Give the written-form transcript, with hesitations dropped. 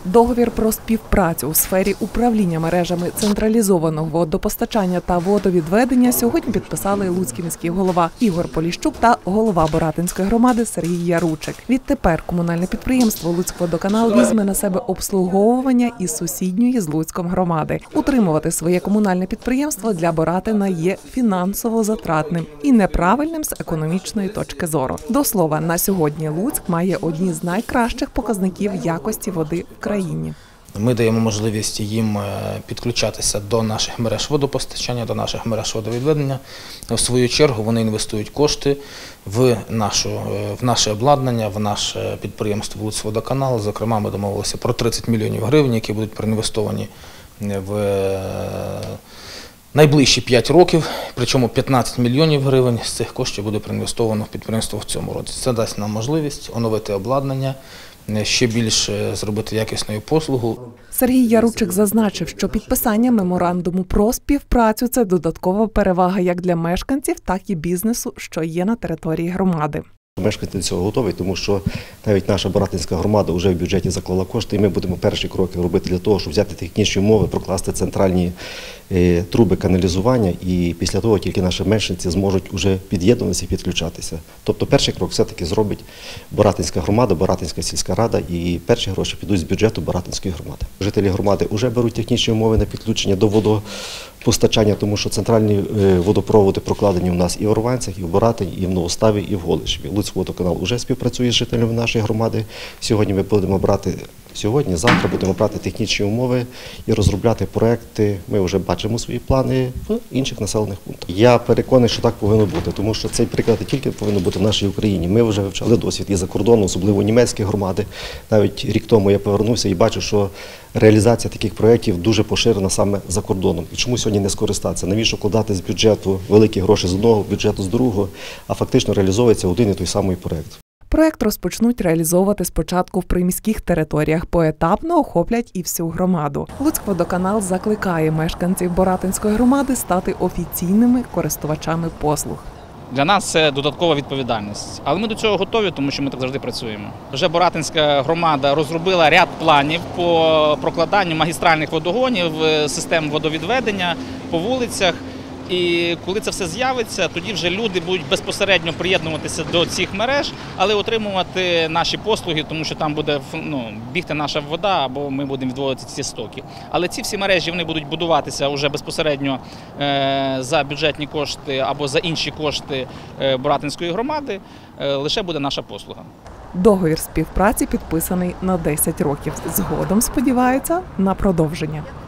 Договір про співпрацю у сфері управління мережами централізованого водопостачання та водовідведення сьогодні підписали луцький міський голова Ігор Поліщук та голова Боратинської громади Сергій Яручик. Відтепер комунальне підприємство «Луцькводоканал» візьме на себе обслуговування із сусідньої з Луцьком громади. Утримувати своє комунальне підприємство для Боратина є фінансово затратним і неправильним з економічної точки зору. До слова, на сьогодні Луцьк має одні з найкращих показників якості води в країні. Ми даємо можливість їм підключатися до наших мереж водопостачання, до наших мереж водовідведення. В свою чергу вони інвестують кошти в наше обладнання, в наше підприємство «Луцькводоканал». Зокрема, ми домовилися про 30 мільйонів гривень, які будуть проінвестовані в найближчі 5 років, причому 15 мільйонів гривень з цих коштів буде проінвестовано в підприємство в цьому році. Це дасть нам можливість оновити обладнання, ще більше зробити якісною послугу. Сергій Яручик зазначив, що підписання меморандуму про співпрацю – це додаткова перевага як для мешканців, так і бізнесу, що є на території громади. Мешканці до цього готові, тому що навіть наша Боратинська громада вже в бюджеті заклала кошти, і ми будемо перші кроки робити для того, щоб взяти технічні умови, прокласти центральні труби каналізування, і після того тільки наші мешканці зможуть вже під'єднуватися і підключатися. Тобто перший крок все-таки зробить Боратинська громада, Боратинська сільська рада, і перші гроші підуть з бюджету Боратинської громади. Жителі громади вже беруть технічні умови на підключення до водопостачання, тому що центральні водопроводи прокладені у нас і в Орванцях, і в Боратині, і в Новоставі, і в Голишеві. Луцькводоканал вже співпрацює з жителями нашої громади. Завтра будемо брати технічні умови і розробляти проекти. Ми вже бачимо свої плани в інших населених пунктах. Я переконаний, що так повинно бути, тому що цей приклад не тільки повинен бути в нашій Україні. Ми вже вивчали досвід і за кордоном, особливо німецькі громади. Навіть рік тому я повернувся і бачу, що реалізація таких проєктів дуже поширена саме за кордоном. І чому сьогодні не скористатися? Навіщо вкладати з бюджету великі гроші з одного бюджету з другого, а фактично реалізовується один і той самий проєкт. Проєкт розпочнуть реалізовувати спочатку в приміських територіях, поетапно охоплять і всю громаду. Луцькводоканал закликає мешканців Боратинської громади стати офіційними користувачами послуг. Для нас це додаткова відповідальність, але ми до цього готові, тому що ми так завжди працюємо. Вже Боратинська громада розробила ряд планів по прокладанню магістральних водогонів, систем водовідведення по вулицях. І коли це все з'явиться, тоді вже люди будуть безпосередньо приєднуватися до цих мереж, але отримувати наші послуги, тому що там буде бігти наша вода, або ми будемо відводити ці стоки. Але ці всі мережі вони будуть будуватися вже безпосередньо за бюджетні кошти або за інші кошти Боратинської громади, лише буде наша послуга. Договір співпраці підписаний на 10 років. Згодом сподіваються на продовження.